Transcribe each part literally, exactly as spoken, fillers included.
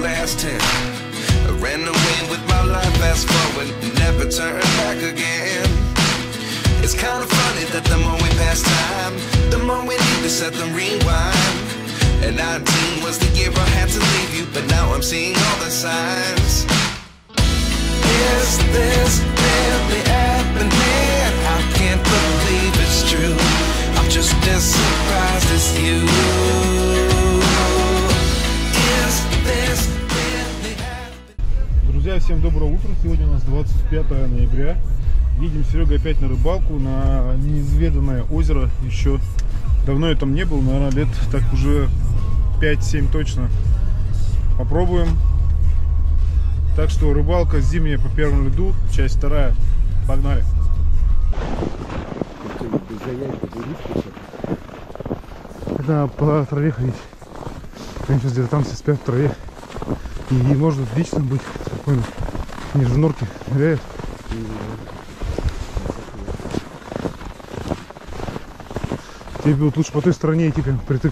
past tense. I ran away with my life, fast forward, never turn back again. It's kind of funny that the more we pass time, the more we need to set them rewind. And nineteen was the year I had to leave you, but now I'm seeing all the signs. Is this really happening? I can't believe it's true. I'm just as surprised as you. Is this really happening? Друзья, всем доброго утра. Сегодня у нас двадцать пятое ноября. Едем с Серегой опять на рыбалку на неизведанное озеро. Еще давно я там не был, наверное, лет так уже пять-семь точно. Попробуем. Так что рыбалка зимняя по первому льду, часть вторая. Погнали. Да, по траве ходить. Конечно, где-то там все спят в траве. И можно отлично быть спокойно. Они же в норке ныряют. Тебе вот лучше по той стороне идти прям впритык.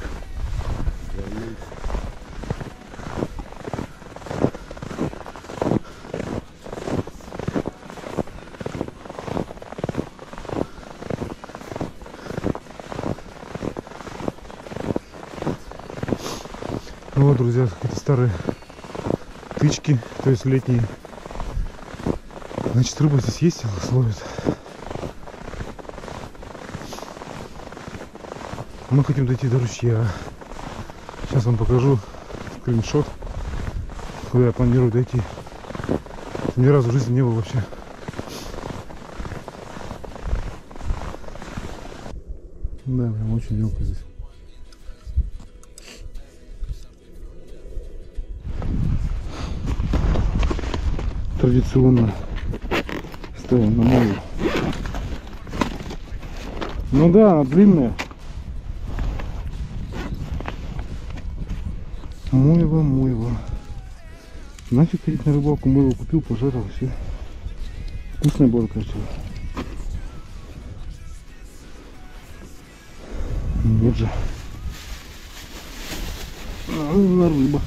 Ну вот, друзья, какие-то старые тычки, то есть летние. Значит, рыба здесь есть, ловит. Мы хотим дойти до ручья. Сейчас вам покажу скриншот, куда я планирую дойти. Ни разу в жизни не был вообще. Да, прям очень мелко здесь. Традиционно ставим на мою. Ну да, она длинная. Мойва, мойва. Нафиг ходить на рыбалку, мойву купил, пожарил, все. Вкусная была, кажется. Нет же. На рыба.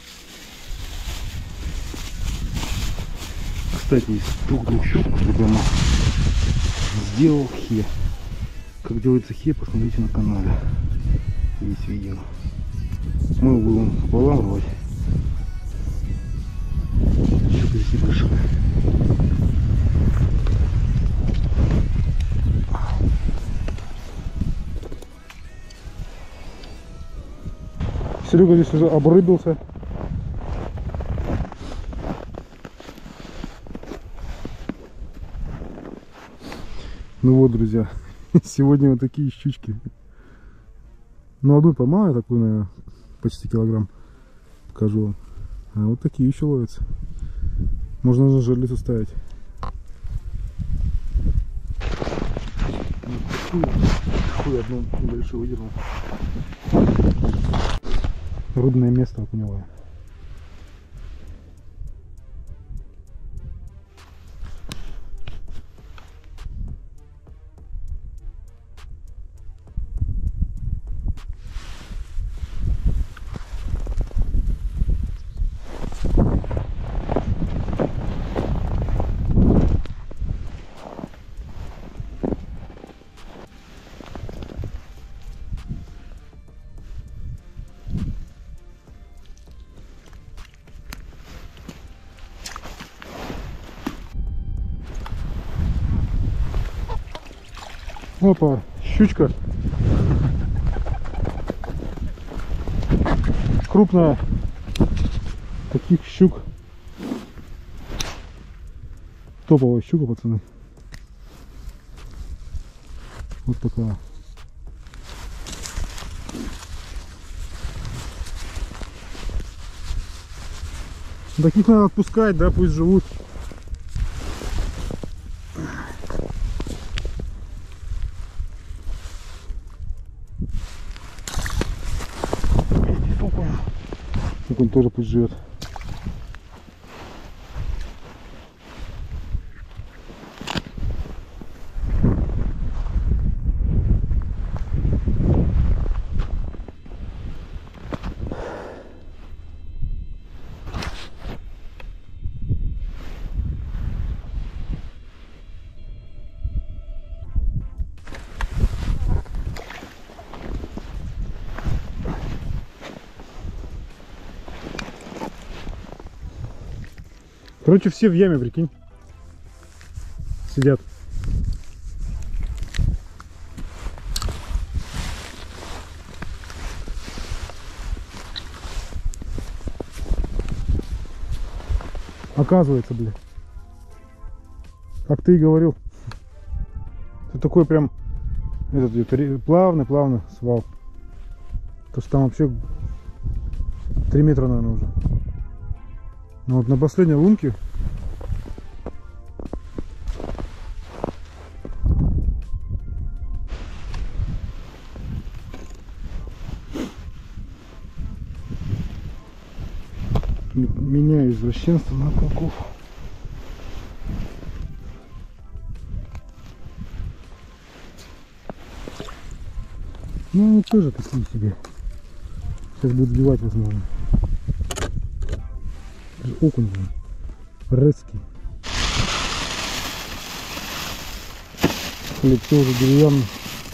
Кстати, из двух-двух щук прямо сделал хе. Как делается хе, посмотрите на канале. Есть видео. Мы будем пополам рвать. Щука здесь небольшая. Серега здесь уже обрыбился. Ну вот, друзья, сегодня вот такие щучки. Ну, одну поймал, такую, наверное, почти килограмм. Покажу вам. А вот такие еще ловятся. Можно на жерлицу ставить. Такую одну небольшую выдернул. Рыбное место окуневое. Опа, щучка. Крупная. Таких щук. Топовая щука, пацаны. Вот такая. Таких надо отпускать, да, пусть живут. Он тоже пусть живет. Короче, все в яме, прикинь. Сидят. Оказывается, блин. Как ты и говорил. Это такой прям этот плавный-плавный свал. То есть там вообще три метра, наверное, уже. Но вот на последней лунке меняю извращенство на пауков. Ну они тоже такие себе. Сейчас будут сбивать, возможно. Окунь, резкий. Лицо уже деревянное.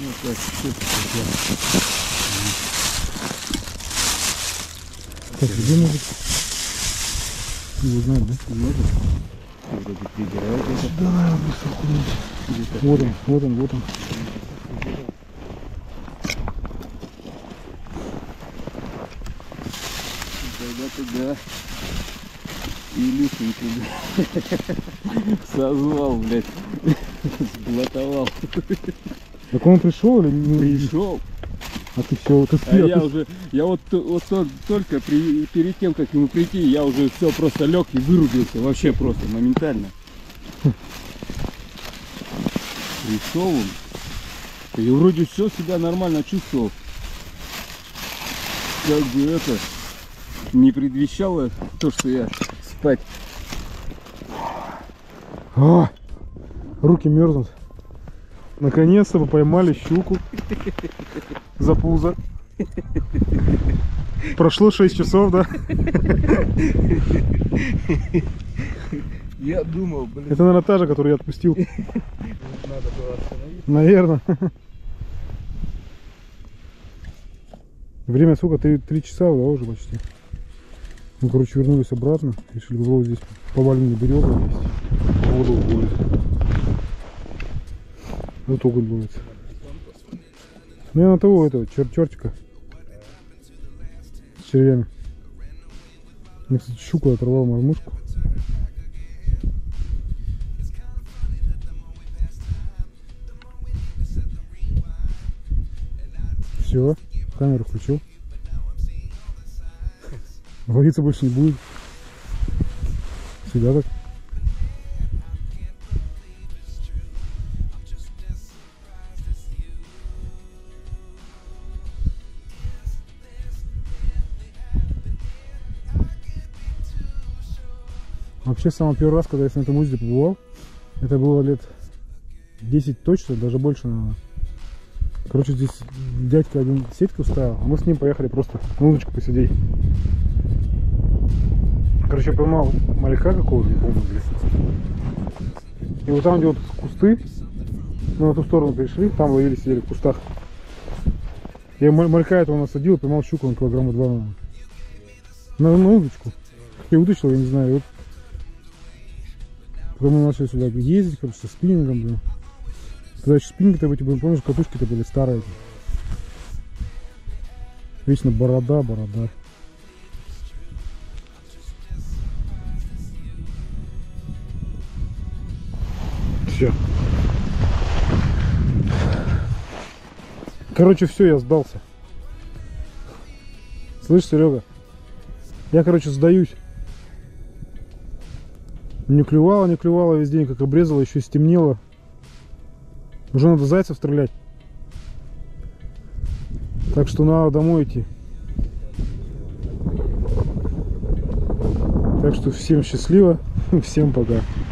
Так, где мужик? Не знаю, да? Не может. Давай, быстро окунуть. Вот он, вот он, вот он. Туда Илюхеньку, блядь, созвал, блядь, сблатовал. Так он пришел или не пришел? А ты все, ты спи, а, а я ты... уже, я вот, вот только при, перед тем, как ему прийти, я уже все просто лег и вырубился, вообще просто моментально. Пришел он, и вроде все себя нормально чувствовал. Как бы это не предвещало то, что я спать. А, руки мерзнут. Наконец-то мы поймали щуку за пузо. Прошло шесть часов, да? Я думал, блин. Это, наверное, та же, которую я отпустил. Надо было остановить. Наверное. Время сколько? Три часа, да, уже почти. Мы, короче, вернулись обратно. Решили, вот здесь поваленные березы есть. Воду уходит. Вот уголь ловится. Ну, я на того, этого, чер чертика. С червями. Я, кстати, щуку оторвал мормышку. Все, камеру включил. Ловиться больше не будет. Всегда так. Вообще, самый первый раз, когда я на этом озере побывал, это было лет десять точно, даже больше, наверное. Короче, здесь дядька один сетку ставил, а мы с ним поехали просто на удочку посидеть. Короче, я поймал малька какого-то, не помню, блядь. И вот там, где вот кусты, мы на ту сторону перешли, там ловили, сидели в кустах. Я малька этого насадил и поймал щуку, он килограмма два, наверное. На, на удочку. Я вытащил, я не знаю, вот. Потом мы начали сюда ездить, короче, со спиннингом, блин. Тогда еще спиннинги-то эти, блин, помнишь, катушки-то были старые. Вечно борода, борода. Все. Короче, все, я сдался. Слышь, Серега, я, короче, сдаюсь. Не клювало, не клювало весь день, как обрезало, еще стемнело. Уже надо зайцев стрелять. Так что надо домой идти. Так что всем счастливо, всем пока.